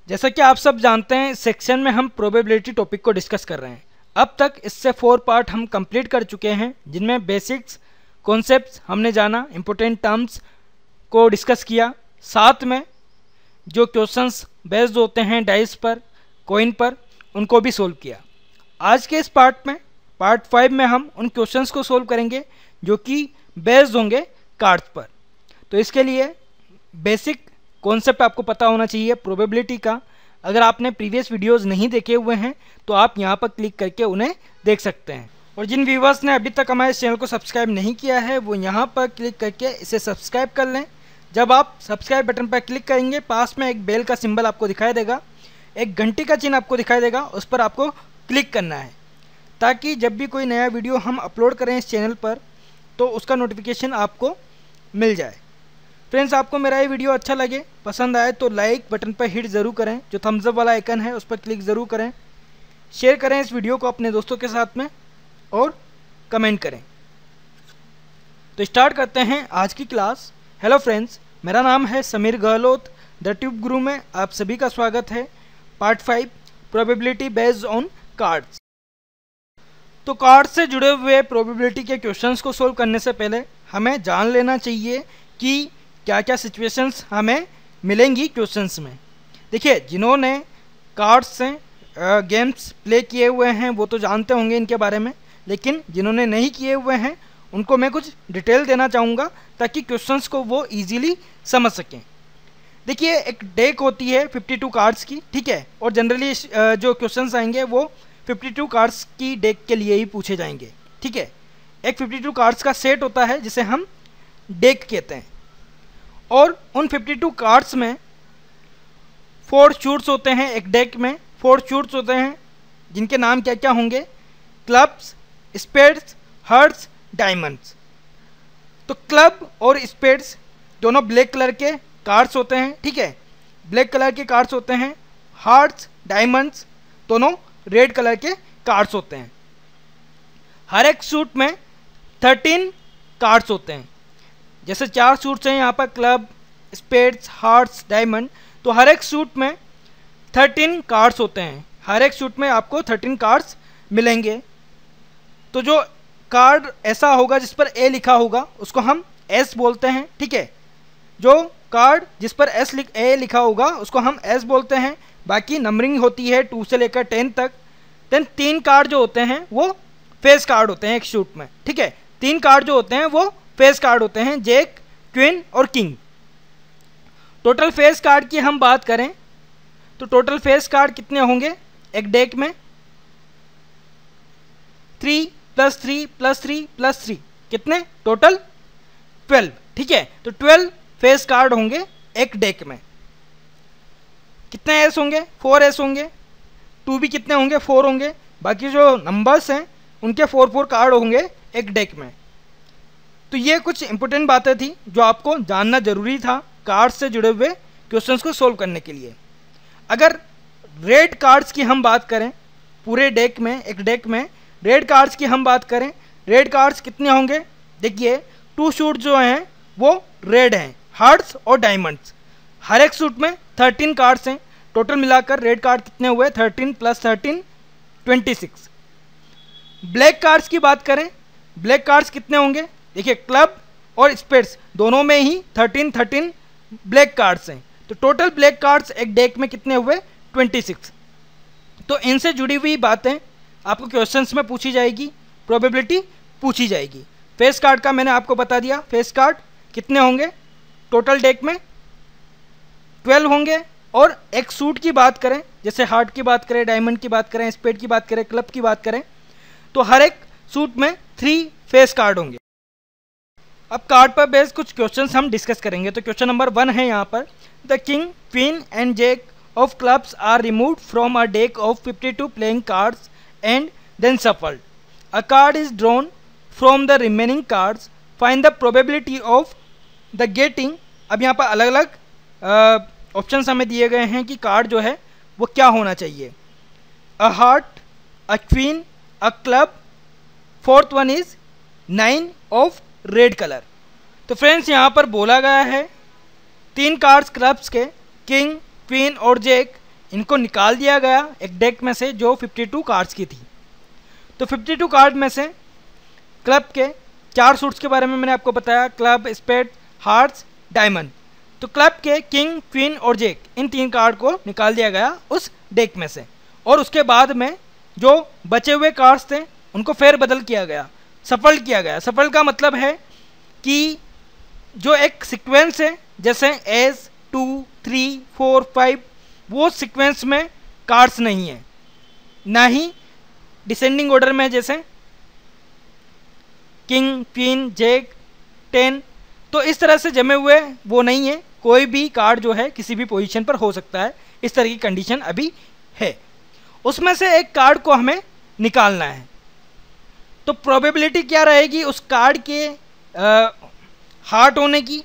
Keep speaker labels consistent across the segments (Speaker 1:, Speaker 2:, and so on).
Speaker 1: जैसा कि आप सब जानते हैं, इस सेक्शन में हम प्रोबेबिलिटी टॉपिक को डिस्कस कर रहे हैं। अब तक इससे 4 पार्ट हम कंप्लीट कर चुके हैं, जिनमें बेसिक्स कॉन्सेप्ट्स हमने जाना, इंपॉर्टेंट टर्म्स को डिस्कस किया, साथ में जो क्वेश्चंस बेस्ड होते हैं डाइस पर, कॉइन पर, उनको भी सोल्व किया। आज के इस पार्ट में, पार्ट 5 में हम उन क्वेश्चंस को सोल्व करेंगे जो कि बेस्ड होंगे कार्ड्स पर। तो इसके लिए बेसिक कॉन्सेप्ट आपको पता होना चाहिए प्रोबेबिलिटी का। अगर आपने प्रीवियस वीडियोस नहीं देखे हुए हैं तो आप यहां पर क्लिक करके उन्हें देख सकते हैं। और जिन व्यूवर्स ने अभी तक हमारे चैनल को सब्सक्राइब नहीं किया है वो यहां पर क्लिक करके इसे सब्सक्राइब कर लें। जब आप सब्सक्राइब बटन पर क्लिक करेंगे, पास में एक बेल का सिंबल आपको दिखाई देगा, एक घंटी का चिन्ह आपको दिखाई देगा, उस पर आपको क्लिक करना है ताकि जब भी कोई नया वीडियो हम अपलोड करें इस चैनल पर तो उसका नोटिफिकेशन आपको मिल जाए। फ्रेंड्स, आपको मेरा ये वीडियो अच्छा लगे, पसंद आए तो लाइक बटन पर हिट ज़रूर करें, जो थम्स अप वाला आइकन है उस पर क्लिक ज़रूर करें, शेयर करें इस वीडियो को अपने दोस्तों के साथ में और कमेंट करें। तो स्टार्ट करते हैं आज की क्लास। हेलो फ्रेंड्स, मेरा नाम है समीर गहलोत, द ट्यूब गुरु में आप सभी का स्वागत है। Part 5 probability based on cards. तो कार्ड से जुड़े हुए प्रोबेबिलिटी के क्वेश्चंस को सोल्व करने से पहले हमें जान लेना चाहिए कि क्या क्या सिचुएशंस हमें मिलेंगी क्वेश्चंस में। देखिए, जिन्होंने कार्ड्स से गेम्स प्ले किए हुए हैं वो तो जानते होंगे इनके बारे में, लेकिन जिन्होंने नहीं किए हुए हैं उनको मैं कुछ डिटेल देना चाहूँगा ताकि क्वेश्चंस को वो इजीली समझ सकें। देखिए, एक डेक होती है 52 कार्ड्स की, ठीक है, और जनरली जो क्वेश्चंस आएंगे वो 52 कार्ड्स की डेक के लिए ही पूछे जाएंगे, ठीक है। एक 52 कार्ड्स का सेट होता है जिसे हम डेक कहते हैं, और उन 52 कार्ड्स में 4 शूट्स होते हैं। एक डेक में 4 शूट्स होते हैं जिनके नाम क्या क्या होंगे? Clubs, spades, hearts, diamonds. तो क्लब और स्पेड्स दोनों ब्लैक कलर के कार्ड्स होते हैं, ठीक है, ब्लैक कलर के कार्ड्स होते हैं। हार्ट्स, डायमंड्स दोनों रेड कलर के कार्ड्स होते हैं। हर एक सूट में 13 कार्ड्स होते हैं। जैसे 4 सूट्स हैं यहाँ पर, क्लब, स्पेड्स, हार्ट्स, डायमंड, तो हर एक सूट में 13 कार्ड्स होते हैं। हर एक सूट में आपको 13 कार्ड्स मिलेंगे। तो जो कार्ड ऐसा होगा जिस पर ए लिखा होगा उसको हम एस बोलते हैं, ठीक है। जो कार्ड जिस पर ए लिखा होगा उसको हम एस बोलते हैं। बाकी नंबरिंग होती है 2 से लेकर 10 तक। देन 3 कार्ड जो होते हैं वो फेस कार्ड होते हैं एक शूट में, ठीक है। 3 कार्ड जो होते हैं वो फेस कार्ड होते हैं, जैक, क्वीन और किंग। टोटल फेस कार्ड की हम बात करें तो टोटल फेस कार्ड कितने होंगे एक डेक में? 3 + 3 + 3 + 3 कितने? टोटल 12, ठीक है। तो 12 फेस कार्ड होंगे एक डेक में। कितने एस होंगे? 4 एस होंगे। 2 भी कितने होंगे? 4 होंगे। बाकी जो नंबर्स हैं उनके 4 कार्ड होंगे एक डेक में। तो ये कुछ इंपॉर्टेंट बातें थी जो आपको जानना जरूरी था कार्ड से जुड़े हुए क्वेश्चंस को सोल्व करने के लिए। अगर रेड कार्ड्स की हम बात करें, पूरे डेक में, एक डेक में रेड कार्ड्स की हम बात करें, रेड कार्ड्स कितने होंगे? देखिए, 2 सूट जो हैं वो रेड हैं, हार्ट्स और डायमंड्स। हर एक सूट में 13 कार्ड्स हैं। टोटल मिलाकर रेड कार्ड कितने हुए? 13 + 13 26। ब्लैक कार्ड्स की बात करें, ब्लैक कार्ड्स कितने होंगे? देखिए, क्लब और स्पेड्स दोनों में ही 13 ब्लैक कार्ड्स हैं। तो टोटल ब्लैक कार्ड्स एक डेक में कितने हुए? 26। तो इनसे जुड़ी हुई बातें आपको क्वेश्चंस में पूछी जाएगी, प्रोबेबिलिटी पूछी जाएगी। फेस कार्ड का मैंने आपको बता दिया, फेस कार्ड कितने होंगे टोटल डेक में? 12 होंगे। और एक सूट की बात करें, जैसे हार्ट की बात करें, डायमंड की बात करें, स्पेड की बात करें, क्लब की बात करें, तो हर एक सूट में 3 फेस कार्ड होंगे। अब कार्ड पर बेस्ड कुछ क्वेश्चंस हम डिस्कस करेंगे। तो क्वेश्चन नंबर 1 है यहाँ पर, the king, queen and jack of clubs are removed from a deck of 52 playing cards and then shuffled. A card is drawn from the remaining cards, find the probability of the getting. अब यहाँ पर अलग अलग options हमें दिए गए हैं कि कार्ड जो है वो क्या होना चाहिए। A heart, a queen, a club, 4th one is 9 of red colour. तो फ्रेंड्स, यहाँ पर बोला गया है 3 कार्ड्स क्लब्स के, किंग, क्वीन और जैक, इनको निकाल दिया गया एक डेक में से जो 52 कार्ड्स की थी। तो 52 कार्ड में से क्लब के 4 सूट्स के बारे में मैंने आपको बताया, क्लब, स्पेड, हार्ट्स, डायमंड। तो क्लब के किंग, क्वीन और जैक, इन 3 कार्ड को निकाल दिया गया उस डेक में से, और उसके बाद में जो बचे हुए कार्ड्स थे उनको फेरबदल किया गया, सफल किया गया। सफल का मतलब है कि जो एक सीक्वेंस है जैसे एस 2, 3, 4, 5, वो सीक्वेंस में कार्ड्स नहीं है, ना ही डिसेंडिंग ऑर्डर में जैसे किंग, क्वीन, जैक, 10, तो इस तरह से जमे हुए वो नहीं है। कोई भी कार्ड जो है किसी भी पोजीशन पर हो सकता है, इस तरह की कंडीशन अभी है। उसमें से एक कार्ड को हमें निकालना है, तो प्रोबेबिलिटी क्या रहेगी उस कार्ड के हार्ट होने की,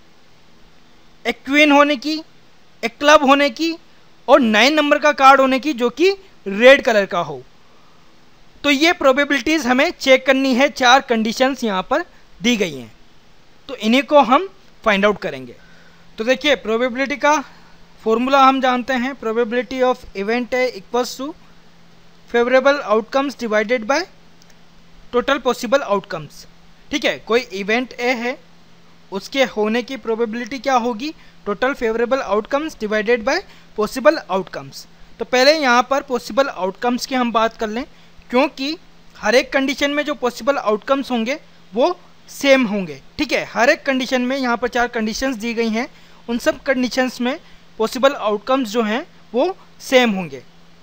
Speaker 1: एक क्वीन होने की, एक क्लब होने की और 9 नंबर का कार्ड होने की जो कि रेड कलर का हो। तो ये प्रोबेबिलिटीज़ हमें चेक करनी है। 4 कंडीशंस यहाँ पर दी गई हैं, तो इन्हीं को हम फाइंड आउट करेंगे। तो देखिए, प्रोबेबिलिटी का फॉर्मूला हम जानते हैं, प्रोबेबिलिटी ऑफ इवेंट है equals to favourable outcomes divided by total possible outcomes. ठीक है, कोई इवेंट ए है, उसके होने की प्रोबेबिलिटी क्या होगी, total favourable outcomes divided by possible outcomes. तो पहले यहाँ पर पॉसिबल आउटकम्स की हम बात कर लें, क्योंकि हर एक कंडीशन में जो पॉसिबल आउटकम्स होंगे वो सेम होंगे। ठीक है, हर एक कंडीशन में यहाँ पर 4 कंडीशंस दी गई हैं, उन सब कंडीशंस में पॉसिबल आउटकम्स जो हैं वो सेम होंगे।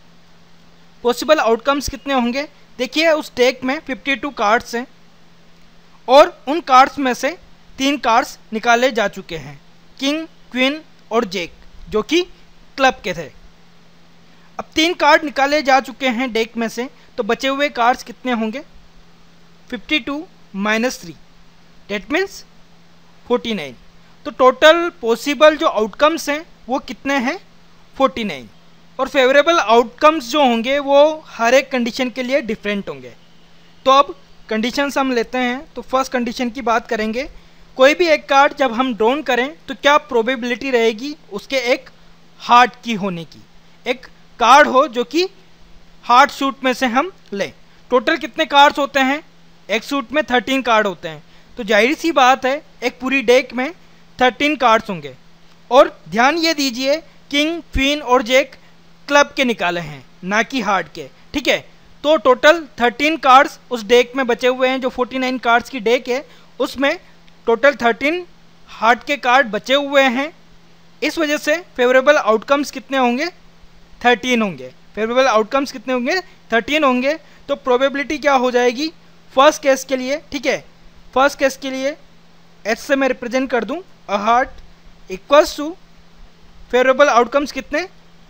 Speaker 1: पॉसिबल आउटकम्स कितने होंगे, देखिए उस डेक में 52 कार्ड्स हैं और उन कार्ड्स में से 3 कार्ड्स निकाले जा चुके हैं, किंग, क्वीन और जैक, जो कि क्लब के थे। अब 3 कार्ड निकाले जा चुके हैं डेक में से, तो बचे हुए कार्ड्स कितने होंगे, 52 - 3, डेट मीन्स 49। तो टोटल पॉसिबल जो आउटकम्स हैं वो कितने हैं, 49। और फेवरेबल आउटकम्स जो होंगे वो हर एक कंडीशन के लिए डिफरेंट होंगे। तो अब कंडीशंस हम लेते हैं, तो फर्स्ट कंडीशन की बात करेंगे। कोई भी एक कार्ड जब हम ड्रॉन करें तो क्या प्रोबेबिलिटी रहेगी उसके एक हार्ट की होने की, एक कार्ड हो जो कि हार्ट सूट में से हम लें। टोटल कितने कार्ड्स होते हैं, एक सूट में 13 कार्ड होते हैं, तो जाहिर सी बात है एक पूरी डेक में 13 कार्ड्स होंगे। और ध्यान ये दीजिए, किंग, क्वीन और जैक क्लब के निकाले हैं, ना कि हार्ट के। ठीक है, तो टोटल 13 कार्ड्स उस डेक में बचे हुए हैं। जो 49 कार्ड्स की डेक है उसमें टोटल 13 हार्ट के कार्ड बचे हुए हैं। इस वजह से फेवरेबल आउटकम्स कितने होंगे, 13 होंगे। फेवरेबल आउटकम्स कितने होंगे, 13 होंगे। तो प्रोबेबिलिटी क्या हो जाएगी फर्स्ट केस के लिए, ठीक है, फर्स्ट केस के लिए एच से मैं रिप्रेजेंट कर दूं, a heart equals to favourable outcomes कितने,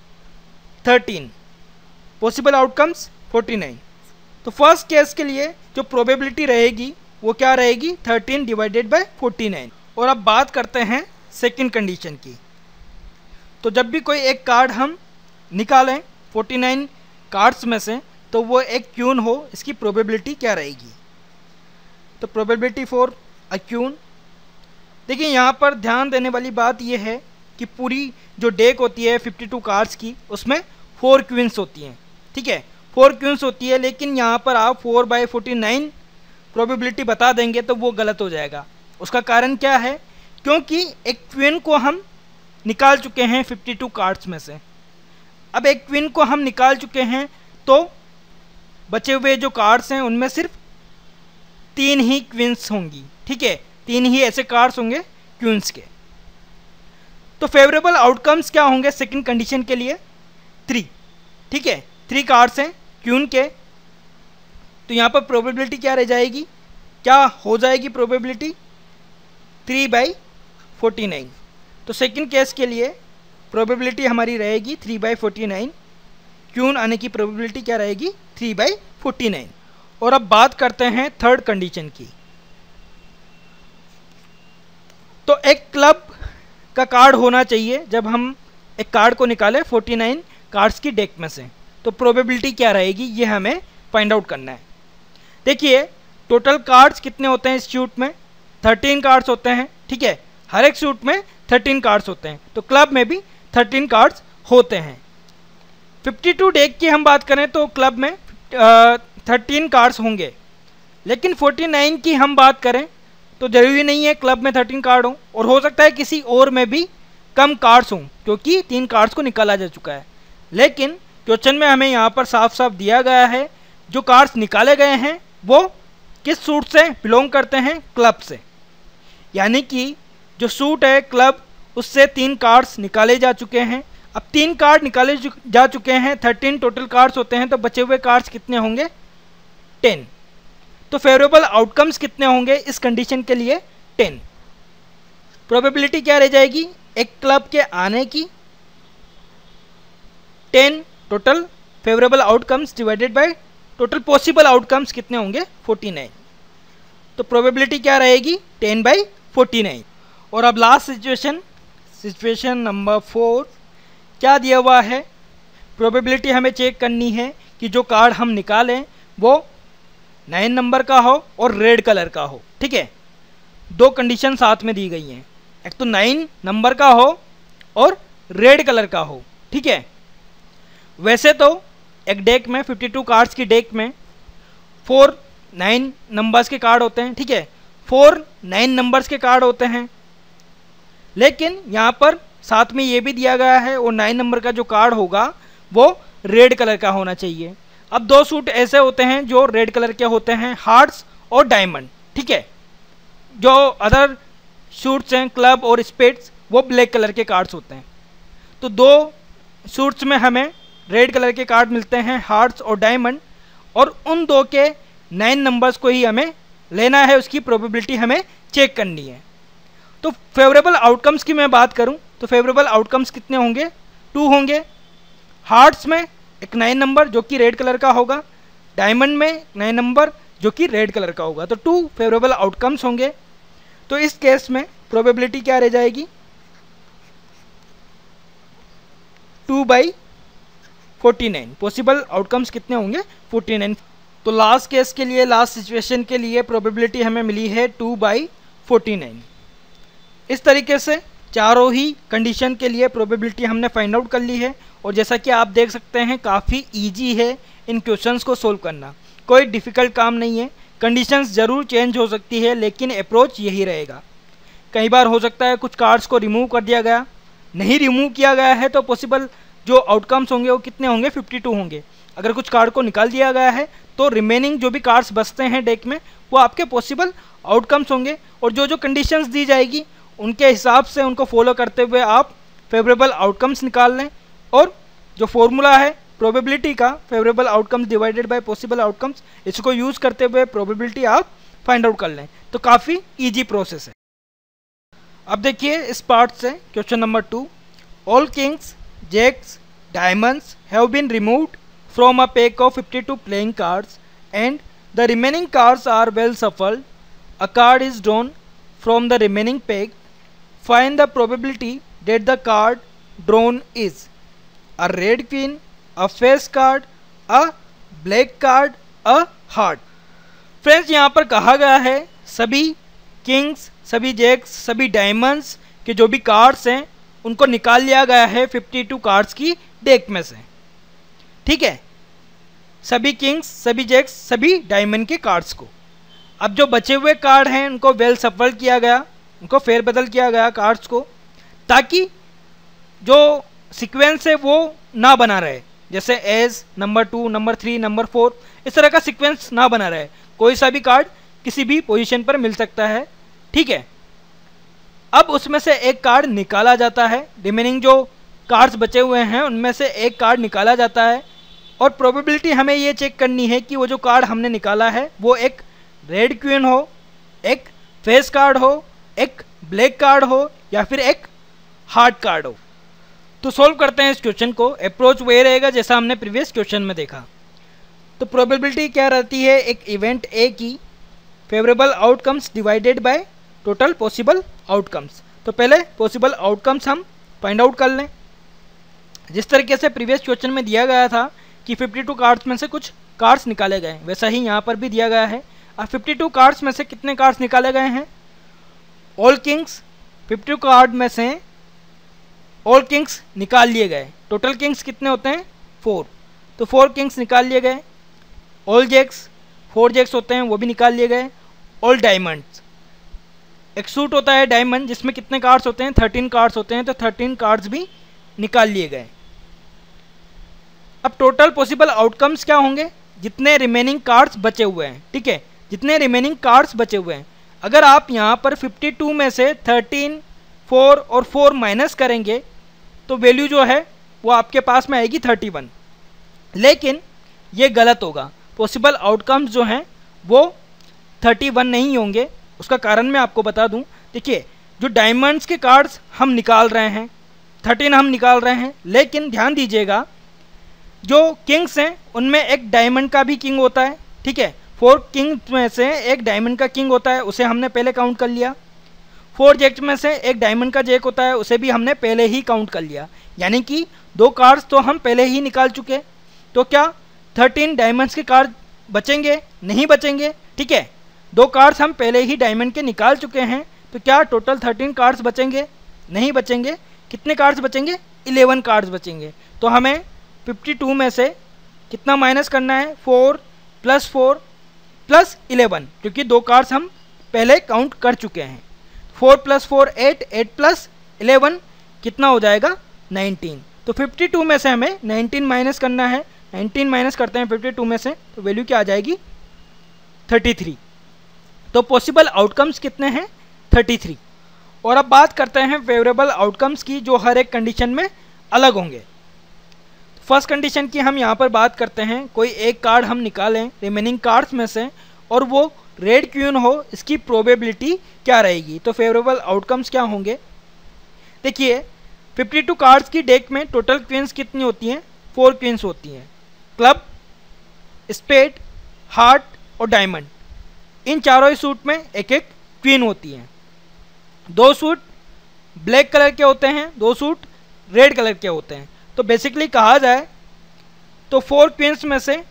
Speaker 1: 13, पॉसिबल आउटकम्स 49। तो फर्स्ट केस के लिए जो प्रोबेबिलिटी रहेगी वो क्या रहेगी, 13 डिवाइडेड बाय 49। और अब बात करते हैं सेकंड कंडीशन की। तो जब भी कोई एक कार्ड हम निकालें 49 कार्ड्स में से, तो वो एक क्यून हो, इसकी प्रोबेबिलिटी क्या रहेगी। तो प्रोबेबिलिटी फॉर अ क्यून, देखिए यहाँ पर ध्यान देने वाली बात यह है कि पूरी जो डेक होती है 52 कार्ड्स की, उसमें 4 क्वींस होती हैं। ठीक है, 4 क्वींस होती है, लेकिन यहाँ पर आप 4/49 प्रोबेबिलिटी बता देंगे तो वो गलत हो जाएगा। उसका कारण क्या है, क्योंकि एक क्वीन को हम निकाल चुके हैं 52 कार्ड्स में से। अब एक क्वीन को हम निकाल चुके हैं तो बचे हुए जो कार्ड्स हैं उनमें सिर्फ 3 ही क्वींस होंगी। ठीक है, 3 ही ऐसे कार्ड्स होंगे क्वींस के। तो फेवरेबल आउटकम्स क्या होंगे सेकंड कंडीशन के लिए, 3। ठीक है, 3 कार्ड्स हैं क्वीन के, तो यहाँ पर प्रोबेबिलिटी क्या रह जाएगी, क्या हो जाएगी प्रोबेबिलिटी, 3/49। तो सेकंड केस के लिए प्रोबेबिलिटी हमारी रहेगी 3/49, क्यून आने की प्रोबेबिलिटी क्या रहेगी, 3/49। और अब बात करते हैं थर्ड कंडीशन की। तो एक क्लब का कार्ड होना चाहिए जब हम एक कार्ड को निकालें 49 कार्ड्स की डेक में से, तो प्रोबेबिलिटी क्या रहेगी ये हमें फाइंड आउट करना है। देखिए टोटल कार्ड्स कितने होते हैं इस सूट में, 13 कार्ड्स होते हैं। ठीक है, हर एक सूट में 13 कार्ड्स होते हैं, तो क्लब में भी 13 कार्ड्स होते हैं। 52 डेक की हम बात करें तो क्लब में 13 कार्ड्स होंगे, लेकिन 49 की हम बात करें तो ज़रूरी नहीं है क्लब में 13 कार्ड हों, और हो सकता है किसी और में भी कम कार्ड्स हों, क्योंकि 3 कार्ड्स को निकाला जा चुका है। लेकिन क्वेश्चन में हमें यहाँ पर साफ साफ दिया गया है जो कार्ड्स निकाले गए हैं वो किस सूट से बिलोंग करते हैं, क्लब से। यानी कि जो सूट है क्लब, उससे 3 कार्ड्स निकाले जा चुके हैं। अब 3 कार्ड निकाले जा चुके हैं, 13 टोटल कार्ड्स होते हैं, तो बचे हुए कार्ड्स कितने होंगे, 10। तो फेवरेबल आउटकम्स कितने होंगे इस कंडीशन के लिए, 10। प्रोबेबिलिटी क्या रह जाएगी, एक क्लब के आने की 10 total favourable outcomes divided by total possible outcomes कितने होंगे, 49। तो प्रोबेबिलिटी क्या रहेगी, 10/49। और अब लास्ट सिचुएशन नंबर 4 क्या दिया हुआ है, प्रोबेबिलिटी हमें चेक करनी है कि जो कार्ड हम निकालें वो 9 नंबर का हो और रेड कलर का हो। ठीक है, 2 कंडीशन साथ में दी गई हैं, एक तो 9 नंबर का हो और रेड कलर का हो। ठीक है, वैसे तो एक डेक में 52 कार्ड्स की डेक में 4 9 नंबर्स के कार्ड होते हैं। ठीक है, 4 9 नंबर्स के कार्ड होते हैं, लेकिन यहाँ पर साथ में ये भी दिया गया है और 9 नंबर का जो कार्ड होगा वो रेड कलर का होना चाहिए। अब 2 सूट ऐसे होते हैं जो रेड कलर के होते हैं, हार्ट्स और डायमंड। ठीक है, जो अदर सूट्स हैं क्लब और स्पेड्स वो ब्लैक कलर के कार्ड्स होते हैं। तो 2 सूट्स में हमें रेड कलर के कार्ड मिलते हैं, हार्ट्स और डायमंड, और उन 2 के 9 नंबर्स को ही हमें लेना है, उसकी प्रोबेबिलिटी हमें चेक करनी है। तो फेवरेबल आउटकम्स की मैं बात करूं तो फेवरेबल आउटकम्स कितने होंगे, 2 होंगे। हार्ट्स में एक 9 नंबर जो कि रेड कलर का होगा, डायमंड में 9 नंबर जो कि रेड कलर का होगा, तो 2 फेवरेबल आउटकम्स होंगे। तो इस केस में प्रोबेबिलिटी क्या रह जाएगी, 2/49। पॉसिबल आउटकम्स कितने होंगे, 49। तो लास्ट केस के लिए, लास्ट सिचुएशन के लिए प्रोबेबिलिटी हमें मिली है 2/49। इस तरीके से चारों ही कंडीशन के लिए प्रोबेबिलिटी हमने फाइंड आउट कर ली है। और जैसा कि आप देख सकते हैं काफ़ी इजी है इन क्वेश्चंस को सोल्व करना, कोई डिफ़िकल्ट काम नहीं है। कंडीशंस ज़रूर चेंज हो सकती है लेकिन अप्रोच यही रहेगा। कई बार हो सकता है कुछ कार्ड्स को रिमूव कर दिया गया, नहीं रिमूव किया गया है तो पॉसिबल जो आउटकम्स होंगे वो कितने होंगे, 52 होंगे। अगर कुछ कार्ड को निकाल दिया गया है तो रिमेनिंग जो भी कार्ड्स बचते हैं डेक में वो आपके पॉसिबल आउटकम्स होंगे। और जो जो कंडीशंस दी जाएगी उनके हिसाब से उनको फॉलो करते हुए आप फेवरेबल आउटकम्स निकाल लें, और जो फॉर्मूला है प्रोबेबिलिटी का, favourable outcomes divided by possible outcomes, इसको यूज़ करते हुए प्रोबेबिलिटी आप फाइंड आउट कर लें। तो काफ़ी ईजी प्रोसेस है। अब देखिए इस पार्ट से question number 2, all kings jacks diamonds have been removed from a pack of 52 playing cards and the remaining cards are well shuffled. A card is drawn from the remaining pack. Find the probability that the card drawn is a red queen, a face card, a black card, a heart। Friends यहाँ पर कहा गया है सभी Kings, सभी Jacques, सभी diamonds के जो भी कार्ड्स हैं उनको निकाल लिया गया है 52 कार्ड्स की डेक में से। ठीक है, सभी किंग्स, सभी जैक्स, सभी डायमंड के कार्ड्स को। अब जो बचे हुए कार्ड हैं उनको वेल सफल किया गया, उनको फेरबदल किया गया कार्ड्स को, ताकि जो सीक्वेंस है वो ना बना रहे, जैसे एज नंबर 2, नंबर 3, नंबर 4, इस तरह का सीक्वेंस ना बना रहे। कोई सा भी कार्ड किसी भी पोजीशन पर मिल सकता है। ठीक है, अब उसमें से एक कार्ड निकाला जाता है, रिमेनिंग जो कार्ड्स बचे हुए हैं उनमें से एक कार्ड निकाला जाता है, और प्रोबेबिलिटी हमें ये चेक करनी है कि वो जो कार्ड हमने निकाला है वो एक रेड क्वीन हो, एक फेस कार्ड हो, एक ब्लैक कार्ड हो, या फिर एक हार्ट कार्ड हो। तो सॉल्व करते हैं इस क्वेश्चन को। अप्रोच वही रहेगा जैसा हमने प्रीवियस क्वेश्चन में देखा। तो प्रोबेबिलिटी क्या रहती है, एक इवेंट ए की favourable outcomes divided by total possible outcomes. तो पहले पॉसिबल आउटकम्स हम फाइंड आउट कर लें। जिस तरीके से प्रीवियस क्वेश्चन में दिया गया था कि 52 कार्ड्स में से कुछ कार्ड्स निकाले गए, वैसा ही यहाँ पर भी दिया गया है। अब 52 कार्ड्स में से कितने कार्ड्स निकाले गए हैं, ऑल किंग्स, 52 कार्ड में से ऑल किंग्स निकाल लिए गए। टोटल किंग्स कितने होते हैं, 4, तो 4 किंग्स निकाल लिए गए। ऑल जैक्स, 4 जैक्स होते हैं वो भी निकाल लिए गए। ऑल डायमंड्स, एक सूट होता है डायमंड जिसमें कितने कार्ड्स होते हैं, 13 कार्ड्स होते हैं, तो 13 कार्ड्स भी निकाल लिए गए। अब टोटल पॉसिबल आउटकम्स क्या होंगे, जितने रिमेनिंग कार्ड्स बचे हुए हैं, ठीक है, जितने रिमेनिंग कार्ड्स बचे हुए हैं। अगर आप यहाँ पर 52 में से 13, 4 और 4 माइनस करेंगे तो वैल्यू जो है वो आपके पास में आएगी 31, लेकिन ये गलत होगा। पॉसिबल आउटकम्स जो हैं वो 31 नहीं होंगे। उसका कारण मैं आपको बता दूं। देखिए, जो डायमंड्स के कार्ड्स हम निकाल रहे हैं 13 हम निकाल रहे हैं, लेकिन ध्यान दीजिएगा जो किंग्स हैं उनमें एक डायमंड का भी किंग होता है, ठीक है। 4 किंग्स में से एक डायमंड का किंग होता है, उसे हमने पहले काउंट कर लिया। 4 जैक्स में से एक डायमंड का जैक होता है, उसे भी हमने पहले ही काउंट कर लिया। यानी कि 2 कार्ड्स तो हम पहले ही निकाल चुके। तो क्या 13 डायमंड्स के कार्ड बचेंगे? नहीं बचेंगे, ठीक है। 2 कार्ड्स हम पहले ही डायमंड के निकाल चुके हैं, तो क्या टोटल 13 कार्ड्स बचेंगे? नहीं बचेंगे। कितने कार्ड्स बचेंगे? 11 कार्ड्स बचेंगे। तो हमें 52 में से कितना माइनस करना है? 4 + 4 + 11, क्योंकि 2 कार्ड्स हम पहले काउंट कर चुके हैं। 4 + 4 8, 8 + 11 कितना हो जाएगा? 19। तो 52 में से हमें 19 माइनस करना है। 19 माइनस करते हैं 52 में से, तो वैल्यू क्या आ जाएगी? 33। तो पॉसिबल आउटकम्स कितने हैं? 33। और अब बात करते हैं फेवरेबल आउटकम्स की, जो हर एक कंडीशन में अलग होंगे। फर्स्ट कंडीशन की हम यहाँ पर बात करते हैं। कोई एक कार्ड हम निकालें रिमेनिंग कार्ड्स में से और वो रेड क्वीन हो, इसकी प्रोबेबिलिटी क्या रहेगी? तो फेवरेबल आउटकम्स क्या होंगे? देखिए, 52 कार्ड्स की डेक में टोटल क्वींस कितनी होती हैं? 4 क्वींस होती हैं। क्लब, स्पेड, हार्ट और डायमंड, इन चारों ही सूट में एक एक क्वीन होती हैं। 2 सूट ब्लैक कलर के होते हैं, 2 सूट रेड कलर के होते हैं। तो बेसिकली कहा जाए तो 4 क्वींस में से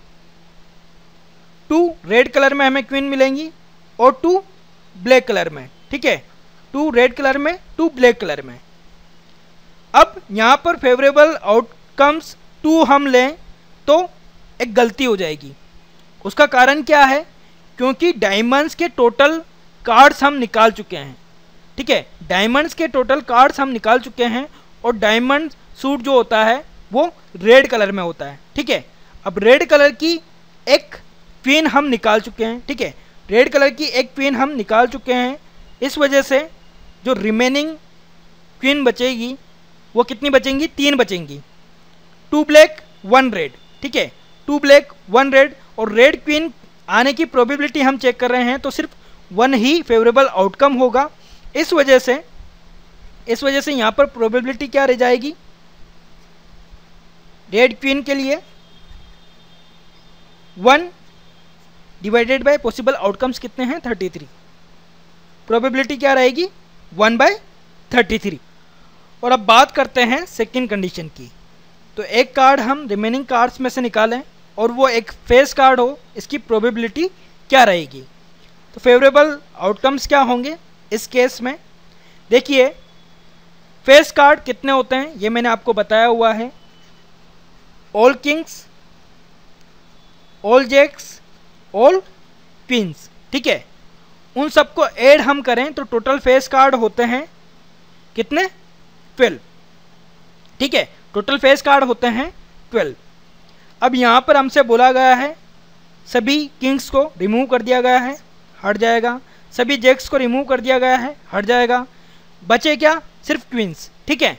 Speaker 1: 2 रेड कलर में हमें क्वीन मिलेंगी और 2 ब्लैक कलर में, ठीक है। 2 रेड कलर में, 2 ब्लैक कलर में। अब यहाँ पर फेवरेबल आउटकम्स 2 हम लें तो एक गलती हो जाएगी। उसका कारण क्या है? क्योंकि डायमंड्स के टोटल कार्ड्स हम निकाल चुके हैं, ठीक है। डायमंड्स के टोटल कार्ड्स हम निकाल चुके हैं और डायमंड सूट जो होता है वो रेड कलर में होता है, ठीक है। अब रेड कलर की एक क्वीन हम निकाल चुके हैं, ठीक है। रेड कलर की एक क्वीन हम निकाल चुके हैं। इस वजह से जो रिमेनिंग क्वीन बचेगी वो कितनी बचेंगी? 3 बचेंगी। 2 ब्लैक 1 रेड, ठीक है। 2 ब्लैक 1 रेड, और रेड क्वीन आने की प्रोबेबिलिटी हम चेक कर रहे हैं तो सिर्फ 1 ही फेवरेबल आउटकम होगा। इस वजह से यहाँ पर प्रोबेबिलिटी क्या रह जाएगी? रेड क्वीन के लिए 1 डिवाइडेड बाय पॉसिबल आउटकम्स कितने हैं? 33। प्रोबेबिलिटी क्या रहेगी? 1/33। और अब बात करते हैं सेकंड कंडीशन की। तो एक कार्ड हम रिमेनिंग कार्ड्स में से निकालें और वो एक फेस कार्ड हो, इसकी प्रोबेबिलिटी क्या रहेगी? तो फेवरेबल आउटकम्स क्या होंगे इस केस में? देखिए, फेस कार्ड कितने होते हैं ये मैंने आपको बताया हुआ है। All kings, all jacks, all queens, ठीक है। उन सबको ऐड हम करें तो टोटल फेस कार्ड होते हैं कितने? 12, ठीक है। टोटल फेस कार्ड होते हैं 12। अब यहाँ पर हमसे बोला गया है सभी किंग्स को रिमूव कर दिया गया है, हट जाएगा। सभी जैक्स को रिमूव कर दिया गया है, हट जाएगा। बचे क्या? सिर्फ क्वींस, ठीक है।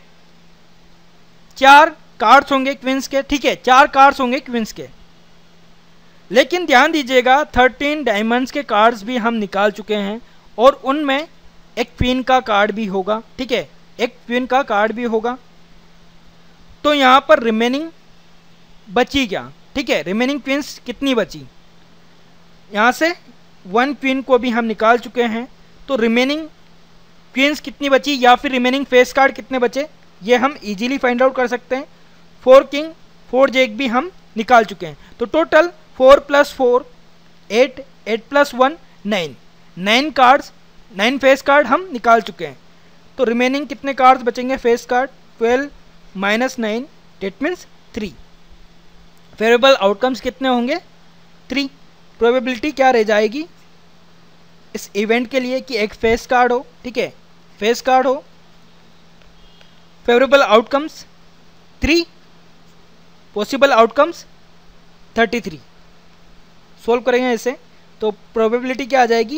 Speaker 1: 4 कार्ड्स होंगे क्वींस के, ठीक है। 4 कार्ड्स होंगे क्वींस के। लेकिन ध्यान दीजिएगा 13 डायमंड्स के कार्ड्स भी हम निकाल चुके हैं और उनमें एक क्वीन का कार्ड भी होगा, ठीक है। एक क्वीन का कार्ड भी होगा। तो यहाँ पर रिमेनिंग बची क्या? ठीक है, रिमेनिंग क्वींस कितनी बची? यहाँ से 1 क्वीन को भी हम निकाल चुके हैं, तो रिमेनिंग क्वींस कितनी बची या फिर रिमेनिंग फेस कार्ड कितने बचे ये हम इजीली फाइंड आउट कर सकते हैं। 4 किंग 4 जैक भी हम निकाल चुके हैं। तो टोटल 4 + 4 8, 8 + 1 9, 9 कार्ड्स, 9 फेस कार्ड हम निकाल चुके हैं। तो रिमेनिंग कितने कार्ड्स बचेंगे face card? 12 - 9, that means 3, favourable outcomes कितने होंगे? 3। प्रोबेबिलिटी क्या रह जाएगी इस इवेंट के लिए कि एक फेस कार्ड हो, ठीक है, फेस कार्ड हो, favourable outcomes 3, possible outcomes 33। Solve करेंगे इसे तो प्रोबेबिलिटी क्या आ जाएगी?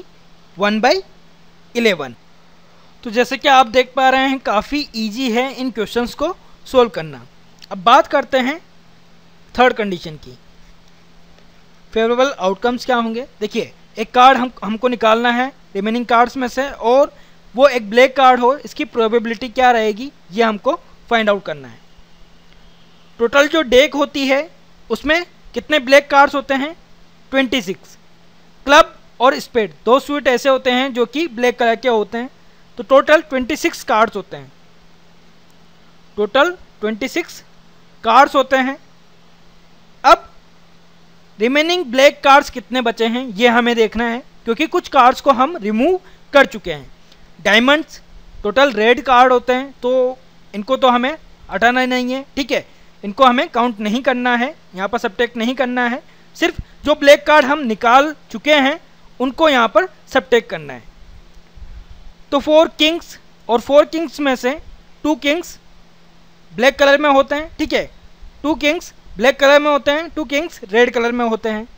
Speaker 1: 1/11। तो जैसे कि आप देख पा रहे हैं काफ़ी इजी है इन क्वेश्चंस को सोल्व करना। अब बात करते हैं थर्ड कंडीशन की। फेवरेबल आउटकम्स क्या होंगे? देखिए, एक कार्ड हमको निकालना है रिमेनिंग कार्ड्स में से और वो एक ब्लैक कार्ड हो, इसकी प्रोबेबिलिटी क्या रहेगी ये हमको फाइंड आउट करना है। टोटल जो डेक होती है उसमें कितने ब्लैक कार्ड्स होते हैं? 26। क्लब और स्पेड 2 सूट ऐसे होते हैं जो कि ब्लैक कलर के होते हैं, तो टोटल 26 कार्ड्स होते हैं। टोटल 26 कार्ड्स होते हैं। अब रिमेनिंग ब्लैक कार्ड्स कितने बचे हैं ये हमें देखना है, क्योंकि कुछ कार्ड्स को हम रिमूव कर चुके हैं। डायमंड्स टोटल रेड कार्ड होते हैं, तो इनको तो हमें हटाना नहीं है, ठीक है, इनको हमें काउंट नहीं करना है, यहाँ पर सबट्रैक्ट नहीं करना है। सिर्फ जो ब्लैक कार्ड हम निकाल चुके हैं उनको यहाँ पर सबट्रैक्ट करना है। तो 4 किंग्स, और 4 किंग्स में से 2 किंग्स ब्लैक कलर में होते हैं, ठीक है, 2 किंग्स ब्लैक कलर में होते हैं, 2 किंग्स रेड कलर में होते हैं,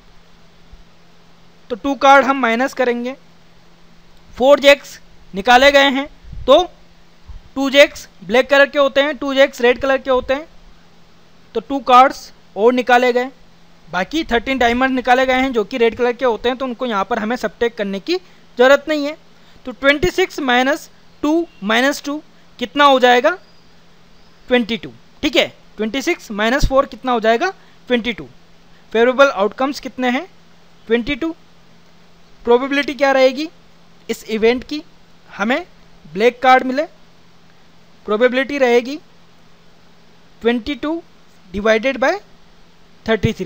Speaker 1: तो 2 कार्ड हम माइनस करेंगे। 4 जैक्स निकाले गए हैं, तो 2 जैक्स ब्लैक कलर के होते हैं, 2 जैक्स रेड कलर के होते हैं, तो 2 कार्ड्स और निकाले गए। बाकी 13 डायमंड निकाले गए हैं जो कि रेड कलर के होते हैं, तो उनको यहाँ पर हमें सबट्रैक्ट करने की ज़रूरत नहीं है। तो 26 माइनस 2 कितना हो जाएगा? 22, ठीक है, 26 माइनस 4 कितना हो जाएगा? 22। फेवरेबल आउटकम्स कितने हैं? 22। प्रोबेबिलिटी क्या रहेगी इस इवेंट की? हमें ब्लैक कार्ड मिले, प्रोबेबिलिटी रहेगी 22 डिवाइडेड बाय 33।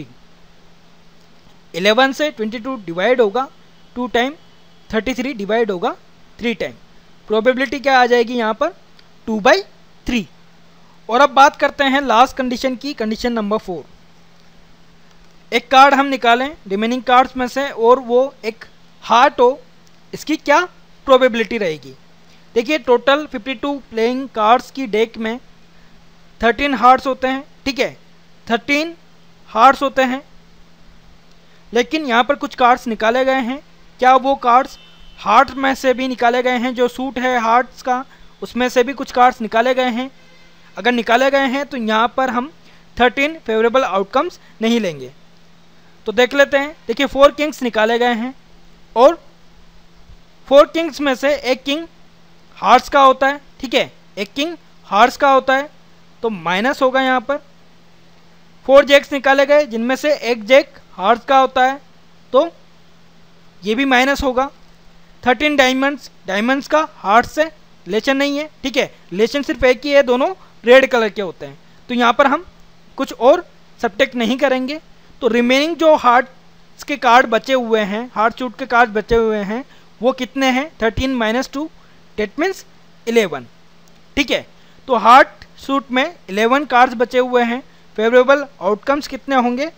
Speaker 1: 11 से 22 डिवाइड होगा 2 टाइम, 33 डिवाइड होगा 3 टाइम। प्रोबेबिलिटी क्या आ जाएगी यहाँ पर? 2/3। और अब बात करते हैं लास्ट कंडीशन की, कंडीशन नंबर 4। एक कार्ड हम निकालें रिमेनिंग कार्ड्स में से और वो एक हार्ट हो, इसकी क्या प्रोबेबिलिटी रहेगी? देखिए, टोटल 52 प्लेइंग कार्ड्स की डेक में 13 हार्ट्स होते हैं, ठीक है, 13 हार्ट्स होते हैं, लेकिन यहाँ पर कुछ कार्ड्स निकाले गए हैं। क्या वो कार्ड्स हार्ट में से भी निकाले गए हैं? जो सूट है हार्ट्स का उसमें से भी कुछ कार्ड्स निकाले गए हैं? अगर निकाले गए हैं तो यहाँ पर हम 13 फेवरेबल आउटकम्स नहीं लेंगे। तो देख लेते हैं। देखिए, 4 किंग्स निकाले गए हैं और 4 किंग्स में से एक किंग हार्ट्स का होता है, ठीक है, एक किंग हार्ट्स का होता है, तो माइनस होगा यहाँ पर। 4 जैक्स निकाले गए जिनमें से एक जैक हार्ट्स का होता है, तो ये भी माइनस होगा। 13 डायमंड्स का हार्ट्स से रिलेशन नहीं है, ठीक है, रिलेशन सिर्फ एक ही है, दोनों रेड कलर के होते हैं, तो यहाँ पर हम कुछ और सबट्रैक्ट नहीं करेंगे। तो रिमेनिंग जो हार्ट्स के कार्ड बचे हुए हैं, हार्ट सूट के कार्ड बचे हुए हैं, वो कितने हैं? 13 माइनस 2 डेट मीन्स 11, ठीक है। तो हार्ट सूट में 11 कार्ड्स बचे हुए हैं। फेवरेबल आउटकम्स कितने होंगे?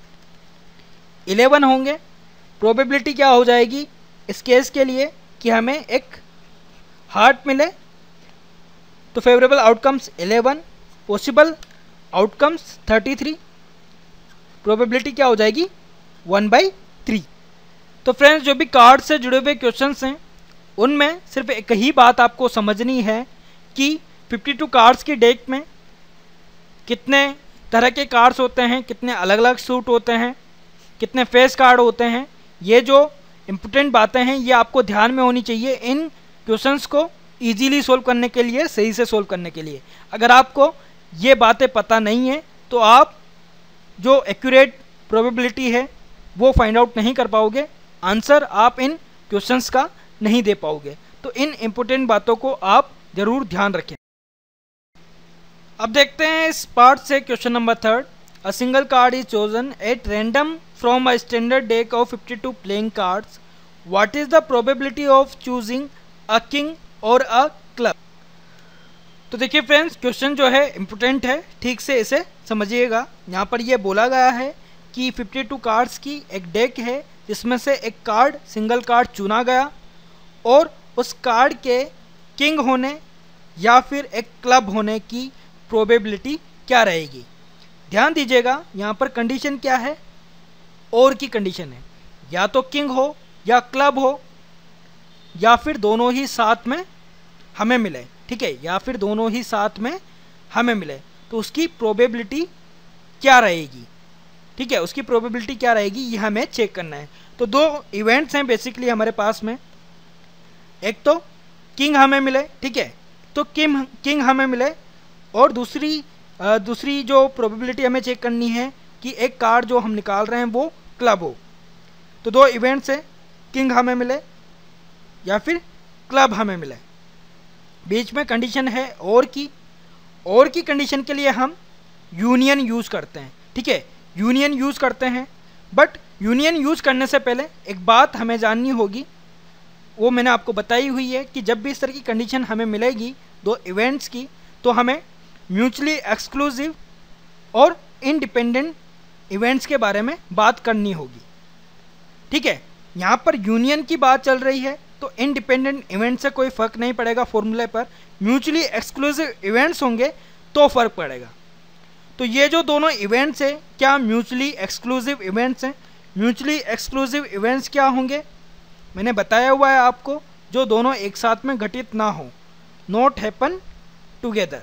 Speaker 1: 11 होंगे। प्रोबेबिलिटी क्या हो जाएगी इस केस के लिए कि हमें एक हार्ट मिले? तो favourable outcomes 11, possible outcomes 33, probability क्या हो जाएगी? 1/3। तो फ्रेंड्स, जो भी कार्ड से जुड़े हुए क्वेश्चंस हैं उनमें सिर्फ एक ही बात आपको समझनी है कि 52 कार्ड्स की डेक में कितने तरह के कार्ड्स होते हैं, कितने अलग अलग सूट होते हैं, कितने फेस कार्ड होते हैं। ये जो इम्पोर्टेंट बातें हैं ये आपको ध्यान में होनी चाहिए इन क्वेश्चंस को इजीली सोल्व करने के लिए, सही से सोल्व करने के लिए। अगर आपको ये बातें पता नहीं है तो आप जो एक्यूरेट प्रोबेबिलिटी है वो फाइंड आउट नहीं कर पाओगे, आंसर आप इन क्वेश्चंस का नहीं दे पाओगे। तो इन इम्पोर्टेंट बातों को आप ज़रूर ध्यान रखें। अब देखते हैं इस पार्ट से question number 3। A single card is chosen at random from a standard deck of 52 playing cards. What is the probability of choosing a king और अ क्लब? तो देखिए फ्रेंड्स, क्वेश्चन जो है इम्पोर्टेंट है, ठीक से इसे समझिएगा। यहाँ पर ये बोला गया है कि 52 कार्ड्स की एक डेक है जिसमें से एक कार्ड, सिंगल कार्ड चुना गया और उस कार्ड के किंग होने या फिर एक क्लब होने की प्रोबेबिलिटी क्या रहेगी। ध्यान दीजिएगा, यहाँ पर कंडीशन क्या है, और की कंडीशन है, या तो किंग हो या क्लब हो या फिर दोनों ही साथ में हमें मिले, ठीक है, या फिर दोनों ही साथ में हमें मिले, तो उसकी प्रोबेबिलिटी क्या रहेगी, ठीक है, उसकी प्रोबेबिलिटी क्या रहेगी ये हमें चेक करना है। तो दो इवेंट्स हैं बेसिकली हमारे पास में, एक तो किंग हमें मिले, ठीक है, तो किंग हमें मिले, और दूसरी जो प्रोबेबिलिटी हमें चेक करनी है कि एक कार्ड जो हम निकाल रहे हैं वो क्लब हो। तो दो इवेंट्स हैं, किंग हमें मिले या फिर क्लब हमें मिले। बीच में कंडीशन है और की कंडीशन के लिए हम यूनियन यूज़ करते हैं, ठीक है, यूनियन यूज़ करते हैं। बट यूनियन यूज़ करने से पहले एक बात हमें जाननी होगी, वो मैंने आपको बताई हुई है कि जब भी इस तरह की कंडीशन हमें मिलेगी दो इवेंट्स की, तो हमें म्यूचुअली एक्सक्लूसिव और इंडिपेंडेंट इवेंट्स के बारे में बात करनी होगी, ठीक है। यहाँ पर यूनियन की बात चल रही है तो इंडिपेंडेंट इवेंट से कोई फ़र्क नहीं पड़ेगा फॉर्मूले पर, म्यूचुअली एक्सक्लूसिव इवेंट्स होंगे तो फ़र्क पड़ेगा। तो ये जो दोनों इवेंट्स हैं क्या म्यूचुअली एक्सक्लूसिव इवेंट्स हैं? म्यूचुअली एक्सक्लूसिव इवेंट्स क्या होंगे मैंने बताया हुआ है आपको, जो दोनों एक साथ में घटित ना हो, नॉट हैपन टुगेदर,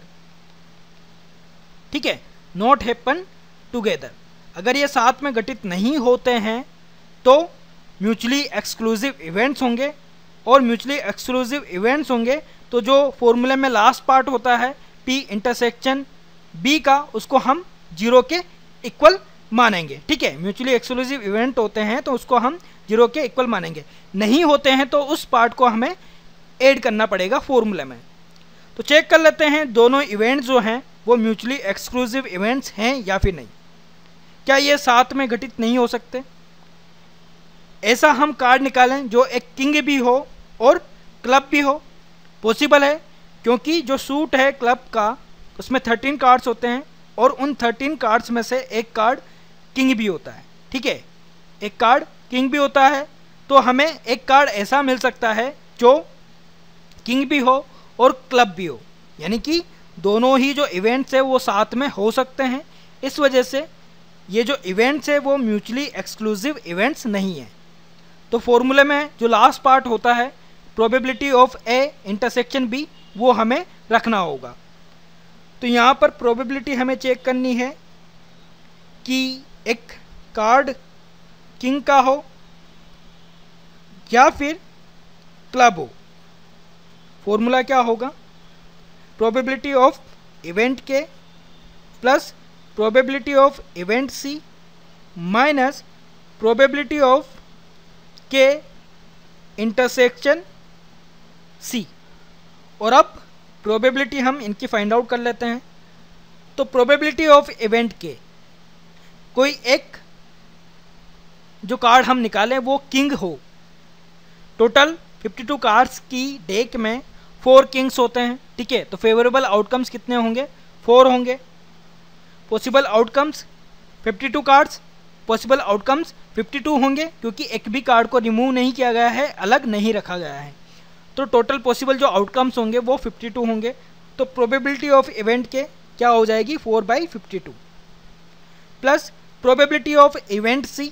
Speaker 1: ठीक है, नॉट हैपन टुगेदर। अगर ये साथ में घटित नहीं होते हैं तो म्यूचुअली एक्सक्लूसिव इवेंट्स होंगे, और म्यूचुअली एक्सक्लूसिव इवेंट्स होंगे तो जो फॉर्मूले में लास्ट पार्ट होता है P इंटरसेक्शन B का, उसको हम 0 के इक्वल मानेंगे, ठीक है। म्यूचुअली एक्सक्लूसिव इवेंट होते हैं तो उसको हम 0 के इक्वल मानेंगे, नहीं होते हैं तो उस पार्ट को हमें ऐड करना पड़ेगा फॉर्मूले में। तो चेक कर लेते हैं दोनों इवेंट्स जो हैं वो म्यूचुअली एक्सक्लूसिव इवेंट्स हैं या फिर नहीं। क्या ये साथ में घटित नहीं हो सकते? ऐसा हम कार्ड निकालें जो एक किंग भी हो और क्लब भी हो, पॉसिबल है, क्योंकि जो सूट है क्लब का उसमें 13 कार्ड्स होते हैं और उन 13 कार्ड्स में से एक कार्ड किंग भी होता है, ठीक है, एक कार्ड किंग भी होता है। तो हमें एक कार्ड ऐसा मिल सकता है जो किंग भी हो और क्लब भी हो, यानी कि दोनों ही जो इवेंट्स है वो साथ में हो सकते हैं। इस वजह से ये जो इवेंट्स है वो म्यूचुअली एक्सक्लूसिव इवेंट्स नहीं है। तो फॉर्मूले में जो लास्ट पार्ट होता है probability of A intersection B, वो हमें रखना होगा। तो यहाँ पर प्रोबेबिलिटी हमें चेक करनी है कि एक कार्ड किंग का हो या फिर क्लब हो। फॉर्मूला क्या होगा? Probability of event K plus probability of event C minus probability of K intersection C. और अब प्रोबेबिलिटी हम इनकी फाइंड आउट कर लेते हैं। तो प्रोबेबिलिटी ऑफ इवेंट के, कोई एक जो कार्ड हम निकालें वो किंग हो। टोटल 52 कार्ड्स की डेक में 4 किंग्स होते हैं, ठीक है। तो फेवरेबल आउटकम्स कितने होंगे? 4 होंगे। Possible outcomes 52 cards, possible outcomes 52 होंगे, क्योंकि एक भी कार्ड को रिमूव नहीं किया गया है, अलग नहीं रखा गया है। तो टोटल पॉसिबल जो आउटकम्स होंगे वो 52 होंगे। तो प्रोबेबिलिटी ऑफ इवेंट के क्या हो जाएगी? 4/52 plus probability of event C,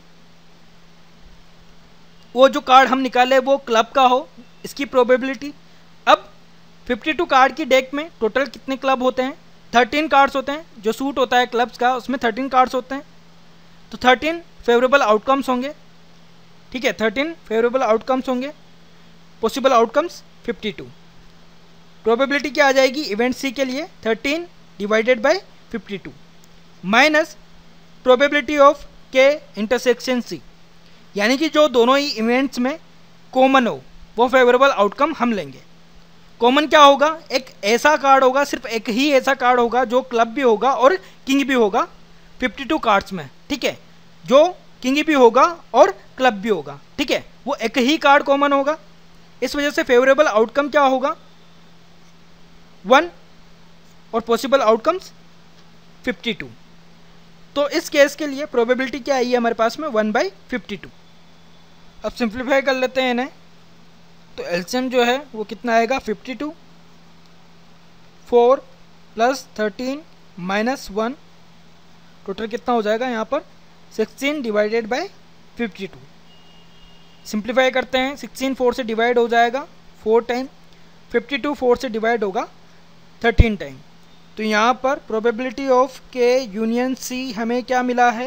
Speaker 1: वो जो कार्ड हम निकाले वो क्लब का हो, इसकी प्रोबेबिलिटी। अब 52 कार्ड की डेक में टोटल कितने क्लब होते हैं? 13 कार्ड्स होते हैं। जो सूट होता है क्लब्स का उसमें 13 कार्ड्स होते हैं। तो 13 फेवरेबल आउटकम्स होंगे, ठीक है, 13 फेवरेबल आउटकम्स होंगे। Possible outcomes 52। प्रोबेबिलिटी क्या आ जाएगी इवेंट सी के लिए? 13 divided by 52 minus probability of K intersection C, यानी कि जो दोनों ही इवेंट्स में कॉमन हो वो फेवरेबल आउटकम हम लेंगे। कॉमन क्या होगा? एक ऐसा कार्ड होगा, सिर्फ एक ही ऐसा कार्ड होगा जो क्लब भी होगा और किंग भी होगा 52 कार्ड्स में, ठीक है, जो किंग भी होगा और क्लब भी होगा, ठीक है, वो एक ही कार्ड कॉमन होगा। इस वजह से फेवरेबल आउटकम क्या होगा? 1 और पॉसिबल आउटकम्स 52। तो इस केस के लिए प्रोबेबिलिटी क्या आई है हमारे पास में 1/52। अब सिंप्लीफाई कर लेते हैं इन्हें, तो एलसीएम जो है वो कितना आएगा 52, 4 + 13 - 1, टोटल कितना हो जाएगा यहाँ पर 16 / 52। सिंप्लीफाई करते हैं, 16 4 से डिवाइड हो जाएगा 4 टाइम, 52 4 से डिवाइड होगा 13 टाइम। तो यहाँ पर प्रोबेबिलिटी ऑफ के यूनियन सी हमें क्या मिला है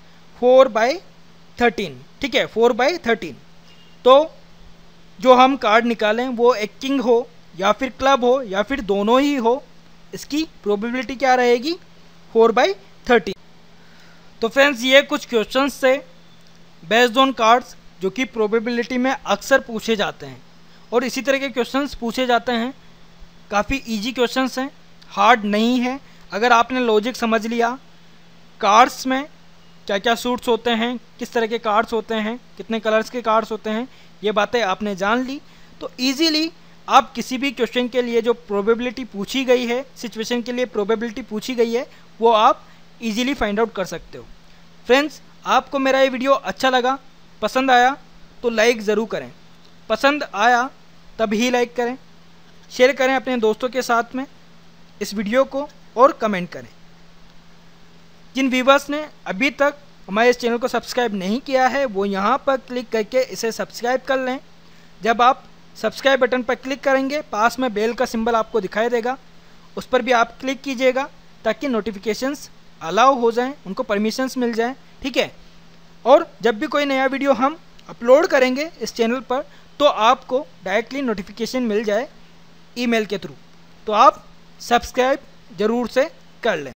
Speaker 1: 4/13। ठीक है, 4/13। तो जो हम कार्ड निकालें वो एक किंग हो या फिर क्लब हो या फिर दोनों ही हो, इसकी प्रोबेबिलिटी क्या रहेगी 4/13। तो फ्रेंड्स ये कुछ क्वेश्चंस थे बेस्ड ऑन कार्ड्स जो कि प्रोबेबिलिटी में अक्सर पूछे जाते हैं, और इसी तरह के क्वेश्चंस पूछे जाते हैं। काफ़ी इजी क्वेश्चंस हैं, हार्ड नहीं है। अगर आपने लॉजिक समझ लिया, कार्ड्स में क्या क्या सूट्स होते हैं, किस तरह के कार्ड्स होते हैं, कितने कलर्स के कार्ड्स होते हैं, ये बातें आपने जान ली, तो ईजीली आप किसी भी क्वेश्चन के लिए जो प्रोबेबिलिटी पूछी गई है, सिचुएशन के लिए प्रोबेबिलिटी पूछी गई है, वो आप ईजिली फाइंड आउट कर सकते हो। फ्रेंड्स, आपको मेरा ये वीडियो अच्छा लगा, पसंद आया तो लाइक ज़रूर करें, पसंद आया तब ही लाइक करें, शेयर करें अपने दोस्तों के साथ में इस वीडियो को, और कमेंट करें। जिन व्यूवर्स ने अभी तक हमारे इस चैनल को सब्सक्राइब नहीं किया है वो यहाँ पर क्लिक करके इसे सब्सक्राइब कर लें। जब आप सब्सक्राइब बटन पर क्लिक करेंगे, पास में बेल का सिंबल आपको दिखाई देगा, उस पर भी आप क्लिक कीजिएगा ताकि नोटिफिकेशंस अलाउ हो जाएं, उनको परमिशंस मिल जाएं। ठीक है, और जब भी कोई नया वीडियो हम अपलोड करेंगे इस चैनल पर तो आपको डायरेक्टली नोटिफिकेशन मिल जाए ईमेल के थ्रू। तो आप सब्सक्राइब ज़रूर से कर लें।